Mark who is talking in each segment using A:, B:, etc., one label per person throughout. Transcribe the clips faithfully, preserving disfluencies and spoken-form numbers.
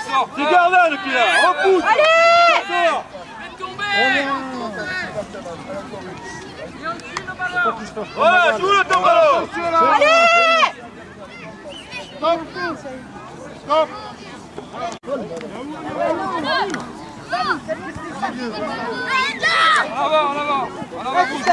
A: C'est Garland qui est là. Repousse.
B: Allez.
A: Voilà, joue le ton ballon.
B: Allez.
C: Stop. Stop.
A: En avant, en avant. En avant, pousse.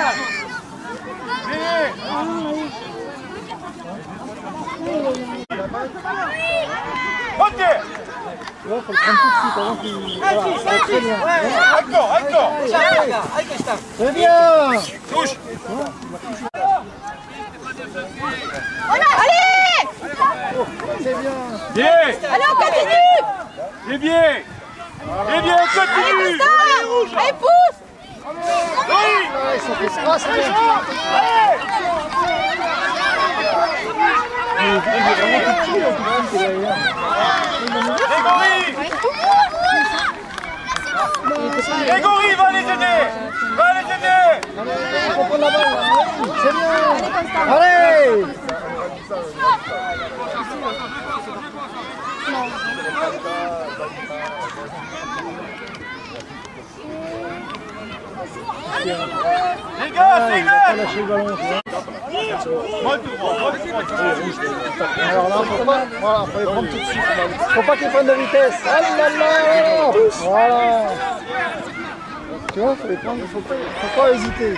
A: Ok.
C: Ouais, faut le prendre tout de suite avant qu'il... Voilà, très bien.
A: Encore, encore.
C: Très bien.
A: Touche.
B: Allez.
C: C'est bien.
A: Bien.
B: Allez, on continue.
A: C'est bien. C'est bien, on continue.
B: Allez, Gustav. Allez, pousse.
A: Oui.
C: Ouais, ça fait ça, c'est bien. Il est vraiment tout petit, là, tout petit, derrière.
A: Grégory. Grégory, va les aider. Va les aider.
C: Allez, il faut prendre la balle, là. C'est bien. Allez.
A: Les gars, c'est
C: Il va pas
A: net.
C: lâcher le ballon, tu vois.
A: Moi, tout droit. Moi, tout droit.
C: Alors là, faut pas, voilà, faut les prendre tout de suite. Faut pas qu'ils prennent de vitesse. Ah là là. Voilà. Tu vois, faut les prendre, faut pas, faut pas hésiter.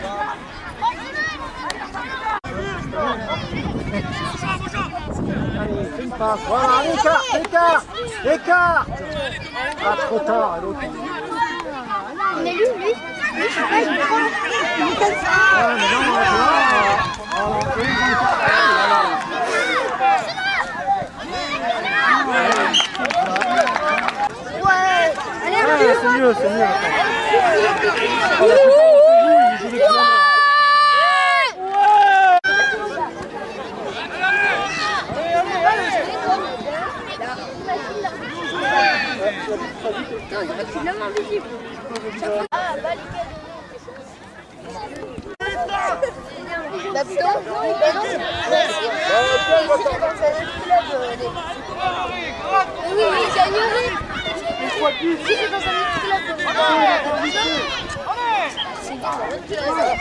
C: Allez, fais une passe. Voilà, allez, écart, écart, écart. Ah, trop tard, l'autre.
D: Il est lui, lui. Lui, je sais pas, il prend. Il est comme ça.
C: Ah, mais non, voilà. Voilà, fais une
D: Ouais. Allez,
C: Ah, c'est mieux, c'est mieux.
D: C'est l'homme invisible. Ah, bah, bah, plutôt, mais non, c'est pas si, c'est dans un autre club. Oui, oui, j'ai ignoré. Si, c'est dans un autre club. C'est dans un autre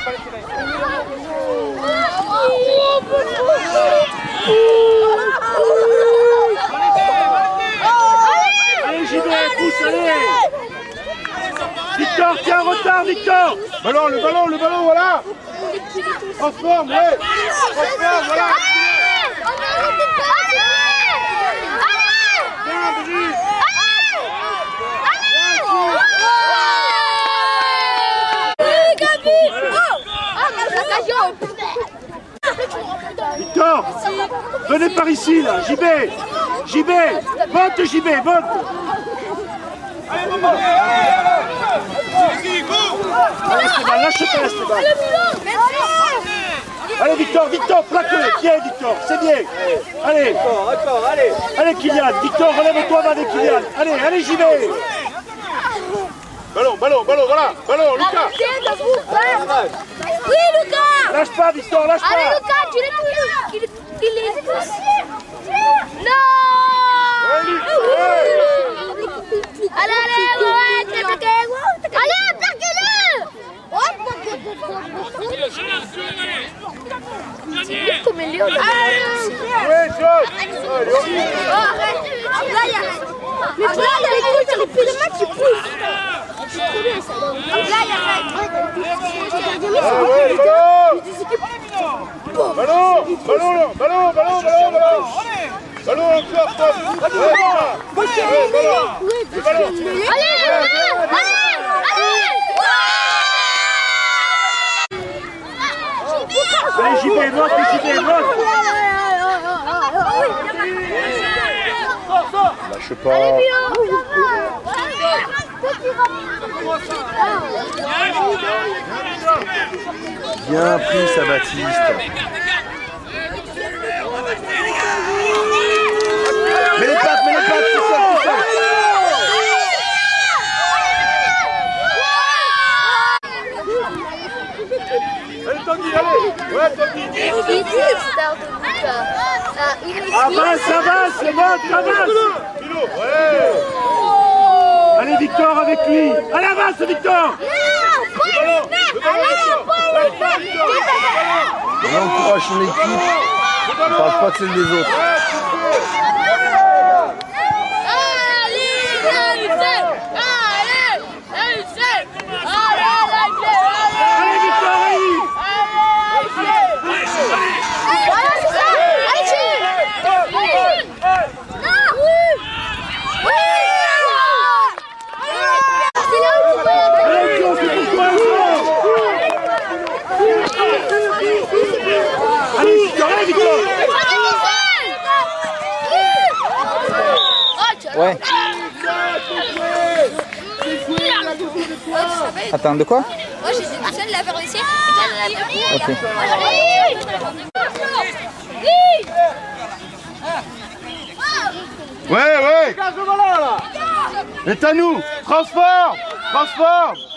A: Allez, j'y vais, pousse, allez. Victor, tiens, retard, Victor. Ballon, le ballon, le ballon, voilà. Transforme, ouais. Transforme, voilà. Victor, venez par ici, là, J B. J B, vote, J B, vote. Allez, maman. Allez, Stéban, lâche pas, Stéban. Allez, Victor, Victor, plaque-le. Bien, Victor, c'est bien. Allez. Encore, encore, allez. Allez, Kylian. Victor, relève-toi, va avec Kylian. Allez, allez, J B. Ballon, ballon, ballon, voilà. Ballon, Lucas.
D: Oui, Lucas.
A: Lâche pas, Victor, lâche pas.
D: Allez, Lucas, tu l'es toujours. Il est pousse. Non. Allez, allez, ouais, t'es attaqué. Allez, attaquez-le. Comme il est au
A: Ouais, Josh.
D: mais là, il y a les couilles, il y a les pieds de match qui poussent. C'est trop bien ça. Là, il y a
A: Ballon, ballon, ballon, ballon, ballon, ballon. Ballon encore, stop. Allez, ballon.
D: Allez,
A: Allez, J B, vote, J B, vote.
C: Lâche pas. Bien pris, ça, Baptiste. Mets les pattes, mets les pattes, tout seul, tout seul.
A: Allez, Tanguy, allez. Ouais, Tanguy.
D: Ah,
A: Avance, avance, monte, avance. Milo, ouais. Allez Victor avec lui. Allez avance Victor.
C: On encourage son équipe, on ne parle pas de celle des autres. Ouais. Attends, de quoi?
D: Moi j'étais toute seule, la faire ici.
C: Ok.
A: Ouais, ouais. C'est à nous. Transforme. Transforme.